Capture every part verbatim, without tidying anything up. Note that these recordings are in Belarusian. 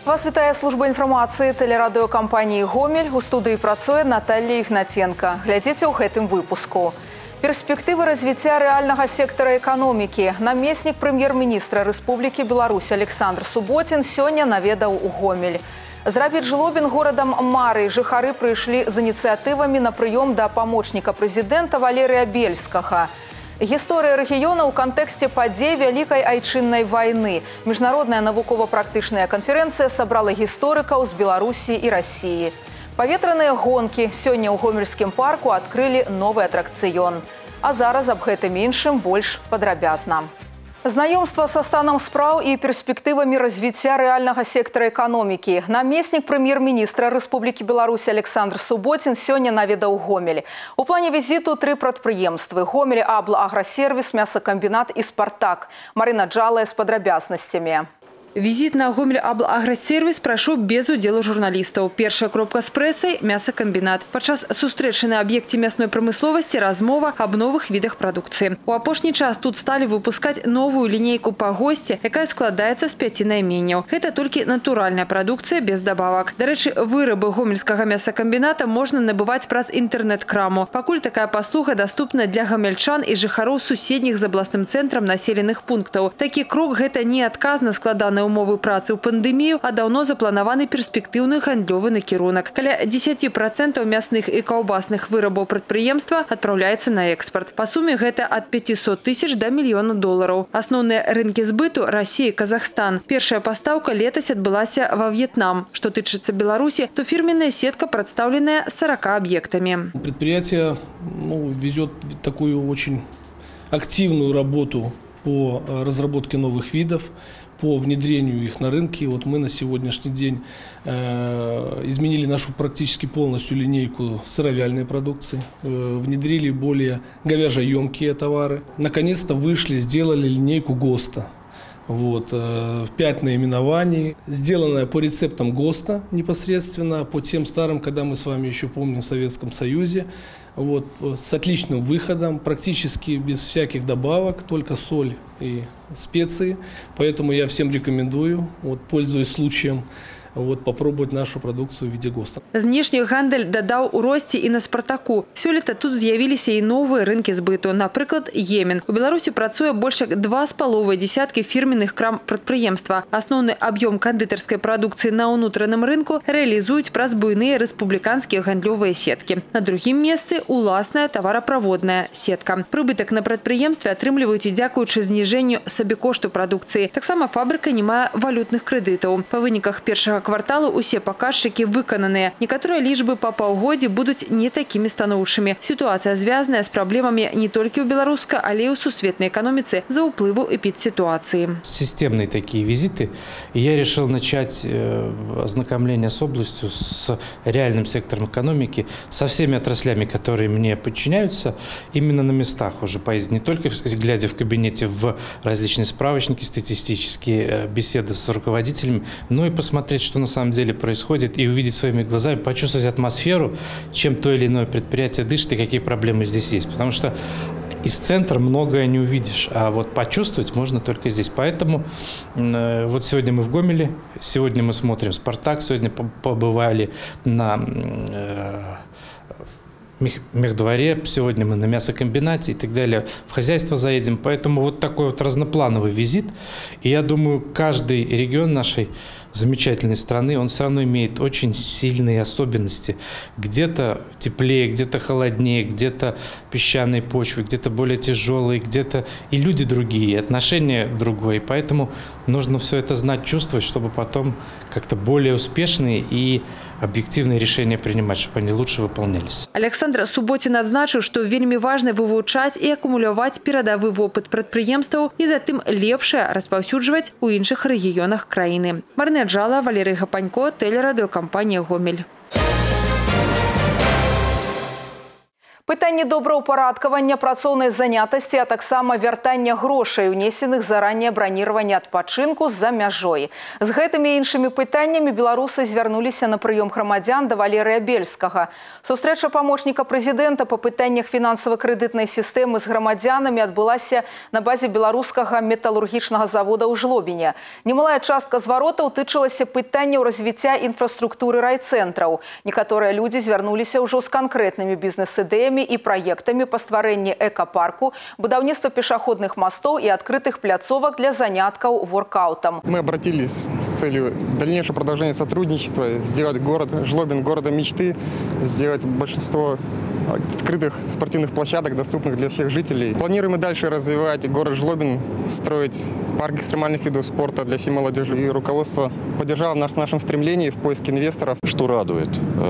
Вас вітае служба інфармацыі тэлерадыёкампаніі «Гомель». У студыі працуе Наталья Ігнатенко. Глядзіце ў гэтым выпуску. Перспектывы развіцця рэальнага сектара эканомікі. Намеснік прэм'ер-міністра Рэспублікі Беларусь Александр Суботин сёння наведаў у Гомель. Зрабіць жлобін горадам мары. Жыхары прыйшлі з ініцыятывамі на прыём да памочніка прэзідэнта Валерыя Бельскага. Гісторыя рэгіёна ў кантэксце падзей Вялікай айчыннай вайны. Міжнародная навукова-практычная канферэнцыя сабрала гісторыкаў з Беларусі і Расіі. Паветраныя гонкі. Сёння ў Гомельскім парку адкрылі новы атракцыён. А зараз аб гэтым іншым больш падрабязна. Знаёмства са станам спраў і перспектывамі развіцця рэальнага сектара эканомікі. Намеснік прэм'ер-міністра Рэспублікі Беларусь Александр Суботин сёння наведаў Гомель. У плане візіту тры прадпрыемствы: Гомель Абл-Аграсервіс, мясакамбінат і Спартак. Марина Джалая з падрабязнасцямі. Визит на Гомель Абл-Аграсервіс прайшоў без удзелу журналістаў. Першая кропка з прэсай – мясакамбінат. Падчас сустрэчы на аб'екце мясной прамысловасці размова аб новых відах прадукцыі. У апошні час тут сталі выпускаць новую лінейку па госці, якая складаецца з пяці найменняў. Гэта толькі натуральная прадукцыя без дабавак. Дарэчы, вырабы гомельскага мясакамбіната можна набываць праз інтэрнэт-краму. Пакуль такая паслуга даступна для гамельчан і жыхароў суседніх з абласным цэнтрам населеных пунктаў. Такі крок – гэта не адказна складаны умовы працы ў пандэмію, а даўно запланаваны перспектыўны гандлёвы накірунак. Каля дзесяці працэнтаў мясных і каўбасных вырабаў прадпрыемства адпраўляецца на экспарт. Па суме гэта ад пяцісот тысяч да мільёна долараў. Асноўныя рынкі збыту – Расія і Казахстан. Першая пастаўка летась адбылася ва В'етнам. Што тычыцца Беларусі, то фірменная сетка прадстаўленая сорока объектами. Предприятие ну, везет такую очень активную работу по разработке новых видов, по внедрению их на рынке. Вот мы на сегодняшний день э, изменили нашу практически полностью линейку сыровяльной продукции, э, внедрили более говяжьеемкие товары. Наконец-то вышли, сделали линейку ГОСТа. Вот, э, пять наименований, сделанная по рецептам ГОСТа непосредственно, по тем старым, когда мы с вами еще помним в Советском Союзе. Вот, с отличным выходом, практически без всяких добавок, только соль и специи. Поэтому я всем рекомендую, вот, пользуясь случаем, вот, попробовать нашу продукцию в виде ГОСТа. Знешні гандаль дадаў у росце і на Спартаку. Сёлета тут з'явіліся і новыя рынкі збыту. Напрыклад, Йемен. У Беларусі працуе больш як два з паловай дзесяткі фірменных крам прадпрыемства. Асноўны аб'ём кандытарскай прадукцыі на ўнутраным рынку рэалізуюць праз буйныя рэспубліканскія гандлёвыя сеткі. На другім месцы – уласная тавараправодная сетка. Прыбытак на прадпрыемстве атрымліваюць і дзякуючы зніжэнню сабекошту прадукцыі. Таксама фабрыка не мае валютных крэдытаў. Па выніках першага кварталу усе паказчыкі выкананыя. Некаторыя лічбы па паўгодзе будуць не такімі станоўчымі. Сітуацыя звязаная з праблемамі не толькі ў беларускай, але і ў сусветнай эканоміцы за ўплыву эпідситуации. Системные такие визиты. И я решил начать ознакомление с областью, с реальным сектором экономики, со всеми отраслями, которые мне подчиняются, именно на местах уже поездить. Не только глядя в кабинете в различные справочники, статистические беседы с руководителями, но и посмотреть, что на самом деле происходит, и увидеть своими глазами, почувствовать атмосферу, чем то или иное предприятие дышит и какие проблемы здесь есть. Потому что из центра многое не увидишь, а вот почувствовать можно только здесь. Поэтому э, вот сегодня мы в Гомеле, сегодня мы смотрим «Спартак», сегодня побывали на э, Мехдворе, сегодня мы на мясокомбинате и так далее. В хозяйство заедем. Поэтому вот такой вот разноплановый визит. И я думаю, каждый регион нашей замечательной страны, он все равно имеет очень сильные особенности. Где-то теплее, где-то холоднее, где-то песчаные почвы, где-то более тяжелые, где-то и люди другие, и отношения другое. Поэтому нужно все это знать, чувствовать, чтобы потом как-то более успешные и объективные решения принимать, чтобы они лучше выполнялись. Александр Суботин адзначыў, што вельмі важна вывучаць і акумуляваць перадавы вопыт прадпрыемстваў і затым лепшае распаўсюджваць у іншых рэгіёнах краіны. Марина Джалая, Валерий Гапанько, тэлерадыёкампанія «Гомель». Пытанні добраўпарадкавання працоўнай занятасці, а таксама вяртання грошай, унесеных за ранее бронирование адпачынку за мяжой. З гэтымі і іншымі пытаннямі беларусы звярнуліся на прыём грамадзян да Валерыя Бельскага. Сустрэча памочніка прэзідэнта па пытаннях фінансава-крэдытнай сістэмы з грамадзянамі адбылася на базе беларускага металургічнага завода ў Жлобіне. Немалая частка зваротаў тычылася пытанняў развіцця інфраструктуры райцэнтраў. Некаторыя людзі звярнуліся ўжо з канкрэтнымі бізнес-ідэямі и проектами по стварэнні экопарку, будаўніцтва пешеходных мостов и открытых пляцовок для занятков воркаутом. Мы обратились с целью дальнейшего продолжения сотрудничества, сделать город Жлобин городом мечты, сделать большинство открытых спортивных площадок, доступных для всех жителей. Планируем и дальше развивать город Жлобин, строить парк экстремальных видов спорта для всей молодежи. И руководство поддержало нас в нашем стремлении в поиске инвесторов. Что радует,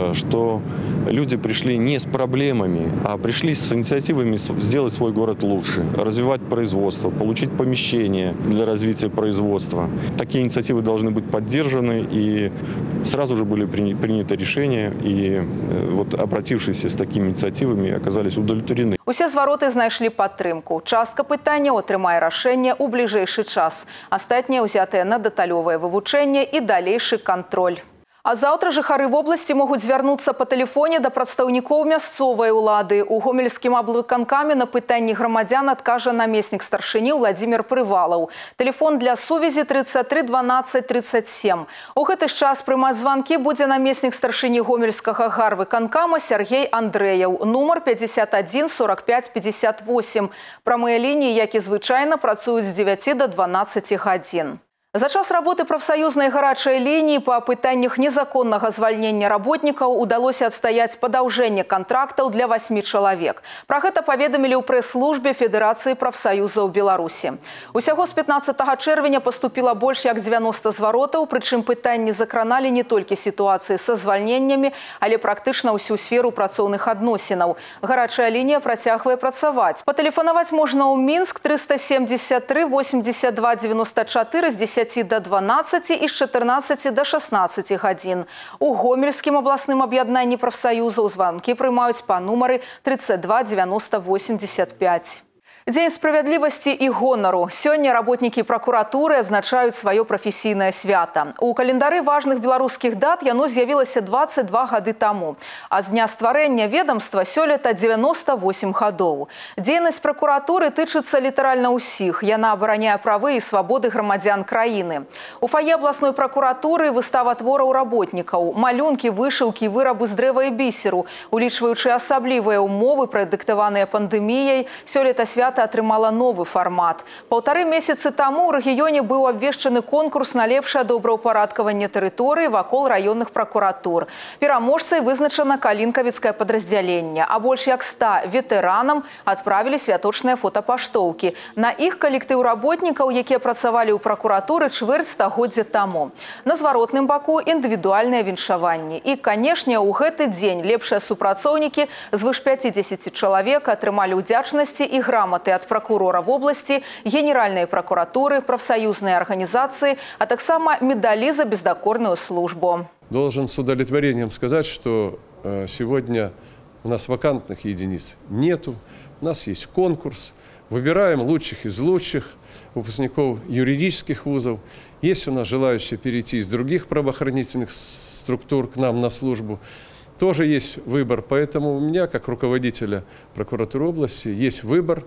что люди пришли не с проблемами, а пришли с инициативами сделать свой город лучше, развивать производство, получить помещение для развития производства. Такие инициативы должны быть поддержаны, и сразу же были приняты решения, и вот обратившиеся с такими инициативами оказались удовлетворены. Усе звароты знайшлі падтрымку. Частка пытанняў атрымае рашэнне ў бліжэйшы час. Астатнія ўзятыя на дэталёвае вывучэнне і далейшы кантроль. А заўтра жыхары вобласці могуць звярнуцца па тэлефоне да прадстаўнікоў мясцовай улады. У гомельскім аблвыканкаме на пытанні грамадзян адкажа намеснік старшыні Владимир Прывалаў. Тэлефон для сувязі тридцать три двенадцать тридцать семь. У гэты ж час прымаць званкі будзе намеснік старшыні гомельскага гарвыканкама Сергей Андрэяў. Нумар пятьдесят один сорок пять пятьдесят восемь. Прамыя лініі, як і звычайна, працуюць з дзевяці до дванаццаці гадзін. За час работы профсоюзной гарачай линии по пытаннях незаконного звольнения работников удалось отстоять подаўжэнне контрактов для восьми человек. Про гэта поведомили у пресс-службе Федерации профсоюзов Беларуси. Усяго с пятнадцатого чэрвеня поступило больше як девяносто зваротаў, причем пытанні закранали не только ситуации со звольнениями, але практично всю сферу працоўных адносінаў. Гарачая линия працягвае працаваць. Патэлефанаваць можно у Минск триста семьдесят три восемьдесят два девяносто четыре с десяти до дванаццаці и с чатырнаццаці до шестнаццаці гадзін. У гомельскім абласным аб'яднанні прафсаюзаў званкі прымаюць па нумары тридцать два девяносто восемьдесят пять. День справедливости и гонору. Сегодня работники прокуратуры отзначают свое профессийное свято. У календары важных белорусских дат яно з'явілася двадцать два гады тому. А с дня стварэння ведомства сёлета девяносто восемь гадоў. Дзейнасць прокуратуры тычыцца літаральна ўсіх. Яна абараняе правы и свободы грамадзян краіны. У фае абласной прокуратуры выстава твораў работнікаў, малюнкі, вышыўкі, вырабы з дрэва і бісеру. Улічваючы асаблівыя ўмовы, прадыктаваныя пандэміяй, сёлета свята атрымала новый формат. Полторы месяцы тому ў рэгіёне быў абвешчаны конкурс на лепшае добраўпарадкаванне тэрыторыі вакол раённых прокуратур. Пераможцай вызначана калінкавіцкае падраздзяленне, а больш як ста ветэранам адправілі святочныя фотапаштоўкі. На іх калектыў работнікаў, якія працавалі ў пракуратуры чвэрць стагоддзя таму. На зваротным баку індывідуальныя віншаванні. І, канешне, у гэты дзень лепшыя супрацоўнікі звыш пяцідзесяці чалавек атрымалі ўдзячнасці і граматы от прокурора в области, Генеральной прокуратуры, профсоюзной организации, а таксама медали за бездокорную службу. Должен с удовлетворением сказать, что сегодня у нас вакантных единиц нету, у нас есть конкурс, выбираем лучших из лучших выпускников юридических вузов. Есть у нас желающие перейти из других правоохранительных структур к нам на службу. Тоже есть выбор, поэтому у меня, как руководителя прокуратуры области, есть выбор,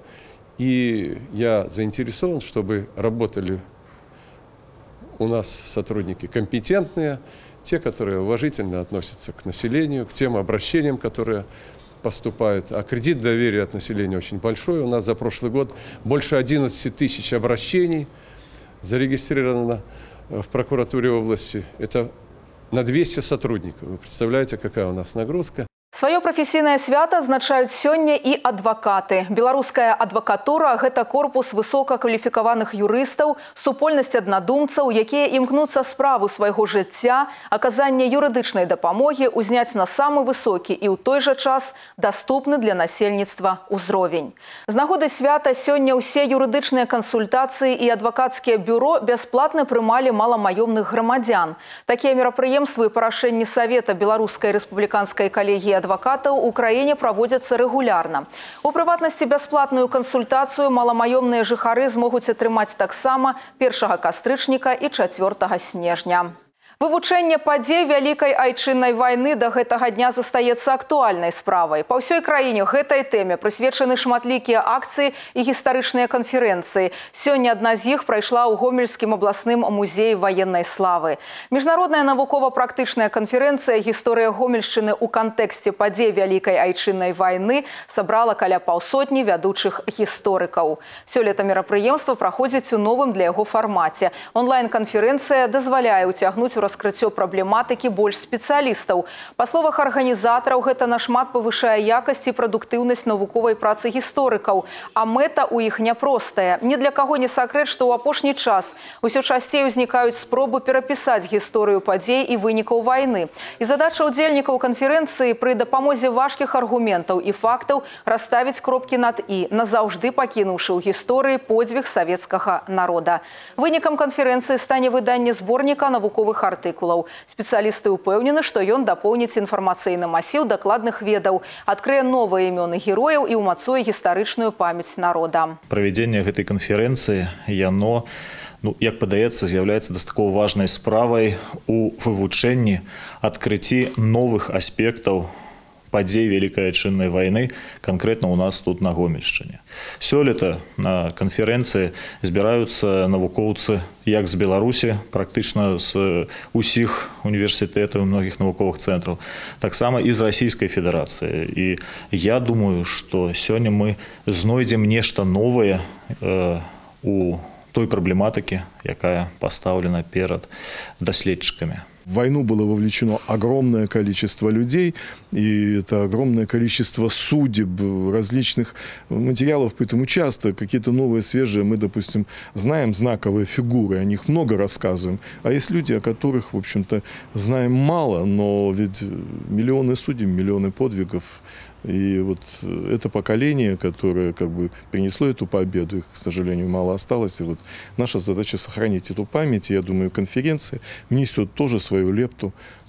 и я заинтересован, чтобы работали у нас сотрудники компетентные, те, которые уважительно относятся к населению, к тем обращениям, которые поступают. А кредит доверия от населения очень большой. У нас за прошлый год больше одиннадцати тысяч обращений зарегистрировано в прокуратуре области. Это на двести сотрудников. Вы представляете, какая у нас нагрузка? Свое професійнае свята адзначаюць сёння і адвакаты. Беларуская адвакатура – гэта корпус высокакваліфікаваных юрыстаў, супольнасць аднадумцаў, якія імкнуцца справу свайго жыцця, аказання юрыдычнай дапамогі узняць на самы высокі і ў той жа час даступны для насельніцтва ўзровень. З нагоды свята сёння ўсе юрыдычныя кансультацыі і адвакацкія бюро бясплатна прымалі маламаёмных грамадзян. Такія мерапрыемствы і парашэнні Савета Беларускай рэспубліканскай калегіі адвакатаў адвакатаў у краіне праводзяцца рэгулярна. У прыватнасці бясплатную кансультацыю маламаёмныя жыхары змогуць атрымаць таксама першага кастрычніка і чацвёртага снежня. Вывучэнне падзей Вялікай айчыннай вайны да гэтага дня застаецца актуальнай справай. Па ўсёй краіне гэтай тэме прысвечаны шматлікія акцыі і гістарычныя канферэнцыі. Сёння адна з іх прайшла ў Гомельскім абласным музеі ваеннай славы. Міжнародная навукова-практычная канферэнцыя «Гісторыя Гомельшчыны ў кантэксце падзей Вялікай айчыннай вайны» сабрала каля паўсотні вядучых гісторыкаў. Сёлета мерапрыемства праходзіць у новым для яго фармаце. Онлайн-канферэнцыя дазваляе ўцягнуць у раскрыццё праблематыкі больш спецыялістаў. Па словах арганізатараў, гэта нашмат павышае якасць і прадуктыўнасць навуковай працы гісторыкаў. А мэта ў іх няпростая. Ні для каго не сакрэт, што ў апошні час усё часцей узнікаюць спробы перапісаць гісторыю падзей і вынікаў вайны. І задача ўдзельнікаў канферэнцыі пры дапамозе важкіх аргументаў і фактаў расставіць кропкі над «і», назаўжды пакінуўшы ў гісторыі подзвіг савецкага народа. Вынікам канферэнцыі стане выданне зборніка навуковых артыкулаў. Спецыялісты ўпэўнены, што ён дапоўніць інфармацыйны масіў дакладных ведаў, адкрые новыя імёны герояў і ўмацуе гістарычную памяць народа. Правядзенне гэтай канферэнцыі, яно, ну, як падаецца, з'яўляецца дастаткова важнай справай у вывучэнні, адкрыцці новых аспектаў падзей Вялікай айчыннай вайны, конкретно у нас тут на Гомельшчыне. Сёлета на канферэнцыі збіраюцца навукоўцы як з Беларусі, практычна з усіх універсітэтаў і многіх навуковых цэнтраў, таксама і з Расійскай Федэрацыі. І я думаю, што сёння мы знойдзем нешта новае э, у той праблематыкі, якая пастаўлена перад даследчыкамі. В войну было вовлечено огромное количество людей, и это огромное количество судеб, различных материалов, поэтому часто какие-то новые, свежие, мы, допустим, знаем знаковые фигуры, о них много рассказываем, а есть люди, о которых, в общем-то, знаем мало, но ведь миллионы судеб, миллионы подвигов. И вот это поколение, которое как бы принесло эту победу, их, к сожалению, мало осталось. И вот наша задача сохранить эту память. И я думаю, конференция внесет тоже свою лепту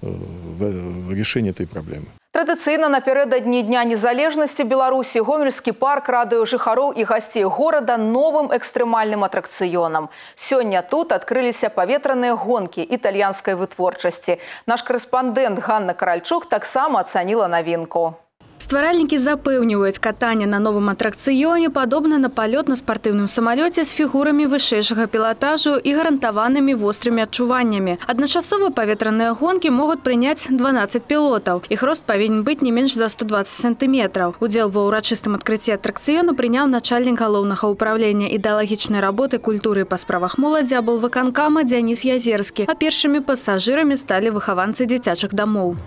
в решение этой проблемы. Традыцыйна напярэдадні Дня незалежнасці Беларусі Гомельскі парк радуе жыхароў і гасцей горада новым экстрэмальным атракцыёнам. Сёння тут адкрыліся паветраныя гонкі італьянскай вытворчасці. Наш корэспандэнт Ганна Каральчук таксама ацаніла навінку. Стваральнікі запэўніваюць, катанне на новым атракцыёне падобна на палёт на спартыўным самалёце з фігурамі вышэйшага пілатажу і гарантаванымі вострымі адчуваннямі. Адначасова паветраныя гонкі могуць прыняць дванаццаць пілотаў. Іх рост павінен быць не менш за сто дваццаць сантыметраў. Удзел ва ўрачыстым адкрыцці атракцыёну прыняў начальнік галоўнага ўправлення ідэалагічнай работы, культуры і па справах моладзі аблвыканкама Дзяніс Язерскі. А першымі пасажырамі сталі выхаванцы дзіцячых дамоў.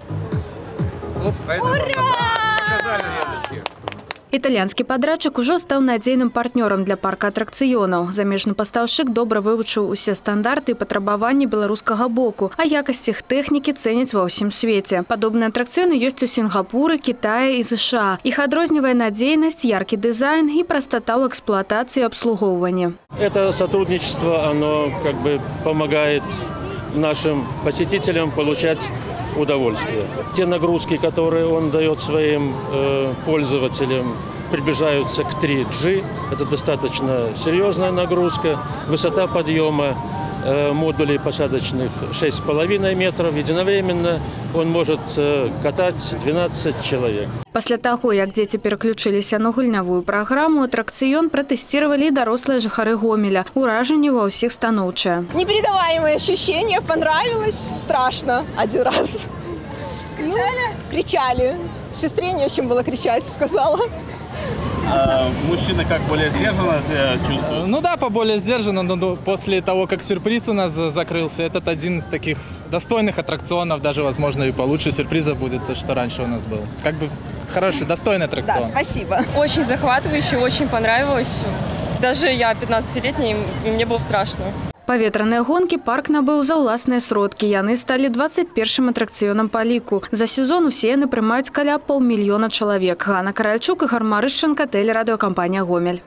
Італьянскі падрадчык ужо стаў надзейным партнёрам для парка атракцыёнаў. Замежны пастаўшчык добра вывучыў усе стандарты і патрабаванні беларускага боку, а якасць іх тэхнікі цэняць ва ўсім свеце. Падобныя атракцыёны ёсць у Сінгапуры, Кітаі і ЗША. Іх адрознівае надзейнасць, яркі дызайн і прастата ў эксплуатацыі і абслугоўванні. Это сотрудничество, оно как бы помогает нашим посетителям получать удовольствие. Те нагрузки, которые он дает своим э, пользователям, приближаются к три джи. Это достаточно серьезная нагрузка. Высота подъема э, модулей посадочных шесть с половиной метров. Единовременно он может э, катать двенадцать человек. Пасля таго, як дзеці пераключыліся на гульнявую праграму, атракцыён пратэсцировали дарослыя жыхары Гомеля. Уражанне ва ўсіх станоўчае. Непередаваемые ощущения, понравилось, страшно один раз. Кричали? Ну, кричали. Сестре не очень было кричать, сказала. А мужчины как более сдержанно себя чувствуют? Ну да, поболее сдержанно, но после того, как сюрприз у нас закрылся, этот один из таких достойных аттракционов, даже, возможно, и получше сюрприза будет, то, что раньше у нас был. Как бы хороший, достойный аттракцион. Да, спасибо. Очень захватывающе, очень понравилось. Даже я пятнадцатилетняя, и мне было страшно. Паветраныя гонкі парк набыў за ўласныя сродкі. Яны сталі дваццаць першым атракцыёнам па ліку. За сезон усе яны прымаюць каля паўмільёна чалавек. Ганна Каральчук, Ігор Марышченко, тэлерадыёкампанія «Гомель».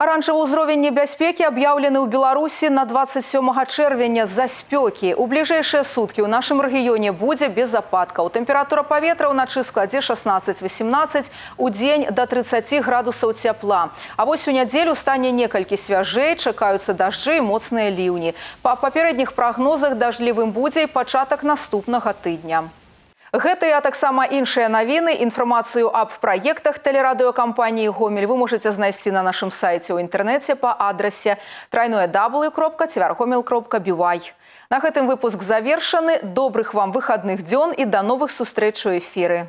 Оранжевый уровень небяспеки объявлены в Беларуси на двадцать сёмага чэрвеня з-за спёкі. У ближайшие сутки у нашем регионе будет без опадков. Температура поветра ўначы складзе шестнадцать восемнадцать, у день до тридцати градусов тепла. А вось у неделю стане некалькі свяжей, чекаются дожди и моцные ливни. По попередних прогнозах дождливым будет початок наступного тыдня. Гэтыя, а таксама іншыя навіны, інфармацыю аб праектах тэлерадыёкампаніі «Гомель» вы можете знайсці на нашым сайце ў інтэрнэце па адрасе трайное дабл ю кропка цвяргомель кропка би вай. На гэтым выпуск завершаны. Добрых вам выходных дзён і да новых сустрэч у эфіры.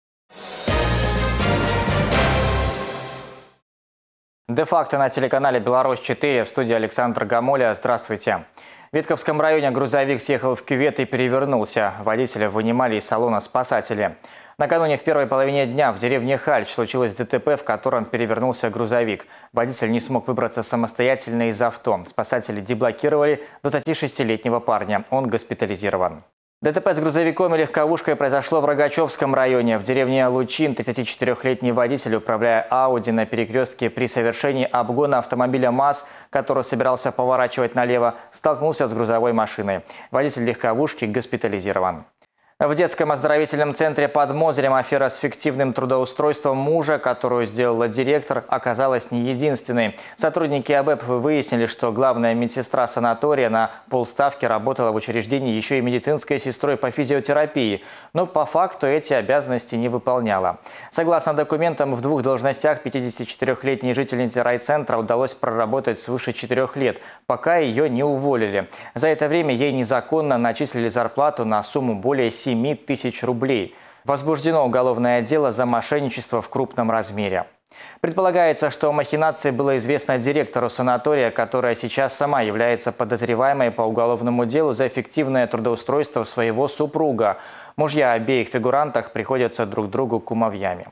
Де-факто на телеканале «Беларусь четыре», в студии Александр Гамоля. Здравствуйте. В Витковском районе грузовик съехал в кювет и перевернулся. Водителя вынимали из салона спасатели. Накануне в первой половине дня в деревне Хальч случилось ДТП, в котором перевернулся грузовик. Водитель не смог выбраться самостоятельно из авто. Спасатели деблокировали двадцатишестилетнего парня. Он госпитализирован. ДТП с грузовиком и легковушкой произошло в Рогачевском районе. В деревне Лучин тридцатичетырёхлетний водитель, управляя Ауди на перекрестке при совершении обгона автомобиля МАЗ, который собирался поворачивать налево, столкнулся с грузовой машиной. Водитель легковушки госпитализирован. В детском оздоровительном центре под Мозырем афера с фиктивным трудоустройством мужа, которую сделала директор, оказалась не единственной. Сотрудники АБЭП выяснили, что главная медсестра санатория на полставки работала в учреждении еще и медицинской сестрой по физиотерапии, но по факту эти обязанности не выполняла. Согласно документам, в двух должностях пятидесятичетырёхлетней жительнице райцентра удалось проработать свыше четырех лет, пока ее не уволили. За это время ей незаконно начислили зарплату на сумму более семи тысяч рублей. Возбуждено уголовное дело за мошенничество в крупном размере. Предполагается, что о махинации было известно директору санатория, которая сейчас сама является подозреваемой по уголовному делу за фиктивное трудоустройство своего супруга. Мужья обеих фигурантов приходятся друг другу кумовьями.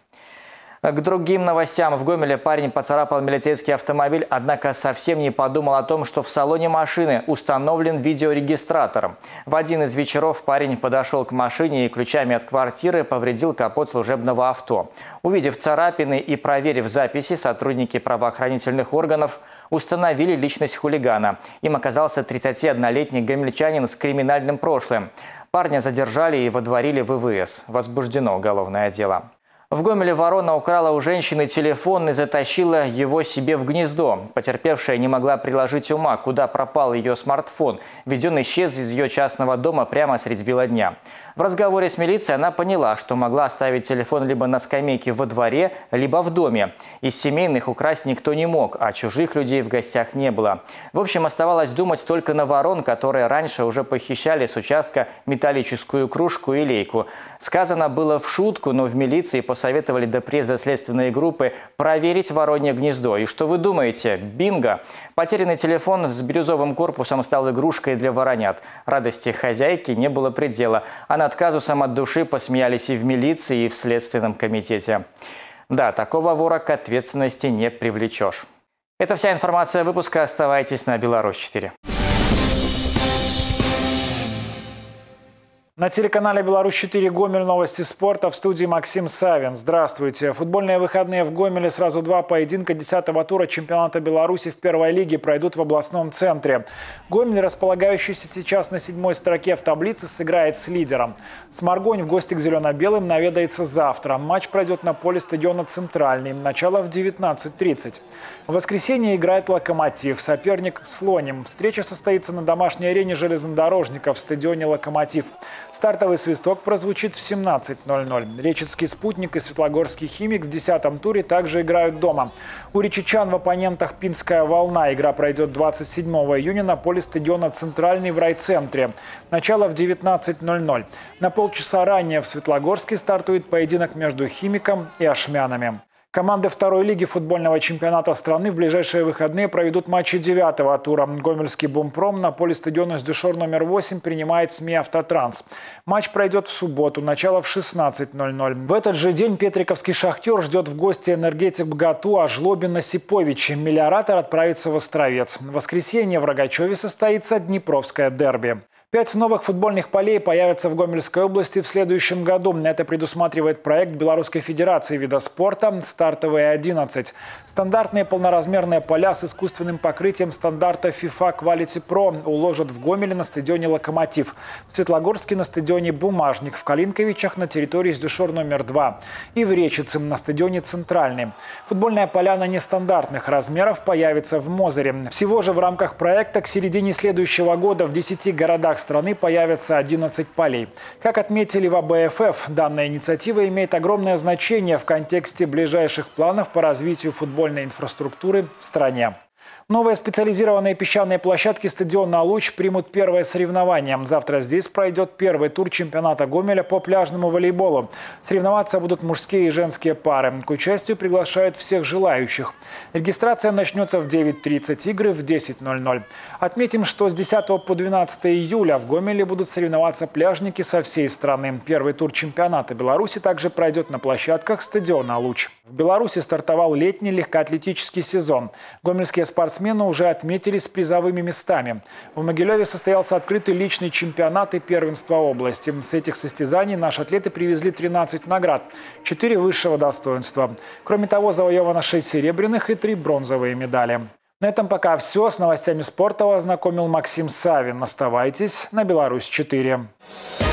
К другим новостям. В Гомеле парень поцарапал милицейский автомобиль, однако совсем не подумал о том, что в салоне машины установлен видеорегистратор. В один из вечеров парень подошел к машине и ключами от квартиры повредил капот служебного авто. Увидев царапины и проверив записи, сотрудники правоохранительных органов установили личность хулигана. Им оказался тридцатиоднолетний гомельчанин с криминальным прошлым. Парня задержали и водворили в ИВС. Возбуждено уголовное дело. В Гомеле ворона украла у женщины телефон и затащила его себе в гнездо. Потерпевшая не могла приложить ума, куда пропал ее смартфон, ведь он исчез из ее частного дома прямо средь бела дня. В разговоре с милицией она поняла, что могла оставить телефон либо на скамейке во дворе, либо в доме. Из семейных украсть никто не мог, а чужих людей в гостях не было. В общем, оставалось думать только на ворон, которые раньше уже похищали с участка металлическую кружку и лейку. Сказано было в шутку, но в милиции посоветовали до приезда следственной группы проверить воронье гнездо. И что вы думаете? Бинго! Потерянный телефон с бирюзовым корпусом стал игрушкой для воронят. Радости хозяйки не было предела. А над казусом от души посмеялись и в милиции, и в Следственном комитете. Да, такого вора к ответственности не привлечешь. Это вся информация выпуска. Оставайтесь на Беларусь четыре. На телеканале «Беларусь четыре» Гомель, новости спорта, в студии Максим Савин. Здравствуйте. Футбольные выходные в Гомеле. Сразу два поединка десятого тура чемпионата Беларуси в первой лиге пройдут в областном центре. Гомель, располагающийся сейчас на седьмой строке в таблице, сыграет с лидером. Сморгонь в гости к зелено-белым наведается завтра. Матч пройдет на поле стадиона «Центральный». Начало в девятнадцать тридцать. В воскресенье играет «Локомотив». Соперник «Слоним». Встреча состоится на домашней арене железнодорожников в стадионе «Локомотив». Стартовый свисток прозвучит в семнадцать ноль ноль. Речицкий «Спутник» и Светлогорский «Химик» в десятом туре также играют дома. У речичан в оппонентах «Пинская волна». Игра пройдет двадцать седьмого июня на поле стадиона «Центральный» в райцентре. Начало в девятнадцать ноль ноль. На полчаса ранее в Светлогорске стартует поединок между «Химиком» и «Ашмянами». Команды второй лиги футбольного чемпионата страны в ближайшие выходные проведут матчи девятого тура. Гомельский «Бумпром» на поле стадиона «Сдюшор» номер восемь принимает СМИ «Автотранс». Матч пройдет в субботу, начало в шестнадцать ноль ноль. В этот же день петриковский «Шахтер» ждет в гости энергетик «Бгату», а Жлобин Осипович. «Мелиоратор» отправится в Островец. В воскресенье в Рогачеве состоится Днепровское дерби. Пять новых футбольных полей появятся в Гомельской области в следующем году. Это предусматривает проект Белорусской Федерации вида спорта «Стартовые одиннадцать». Стандартные полноразмерные поля с искусственным покрытием стандарта FIFA Quality Pro уложат в Гомеле на стадионе «Локомотив», в Светлогорске на стадионе «Бумажник», в Калинковичах на территории Сдюшор номер два и в Речице на стадионе «Центральный». Футбольная поляна нестандартных размеров появится в Мозыре. Всего же в рамках проекта к середине следующего года в десяти городах страны появятся одиннадцать полей. Как отметили в А Бэ Эф Эф, данная инициатива имеет огромное значение в контексте ближайших планов по развитию футбольной инфраструктуры в стране. Новые специализированные песчаные площадки стадиона «Луч» примут первое соревнование. Завтра здесь пройдет первый тур чемпионата Гомеля по пляжному волейболу. Соревноваться будут мужские и женские пары. К участию приглашают всех желающих. Регистрация начнется в девять тридцать, игры в десять ноль ноль. Отметим, что с десятого по двенадцатое июля в Гомеле будут соревноваться пляжники со всей страны. Первый тур чемпионата Беларуси также пройдет на площадках стадиона «Луч». В Беларуси стартовал летний легкоатлетический сезон. Гомельские спортсмены уже отметились призовыми местами. В Могилеве состоялся открытый личный чемпионат и первенство области. С этих состязаний наши атлеты привезли тринадцать наград, четыре высшего достоинства. Кроме того, завоевано шесть серебряных и три бронзовые медали. На этом пока все. С новостями спорта вас ознакомил Максим Савин. Оставайтесь на Беларусь четыре.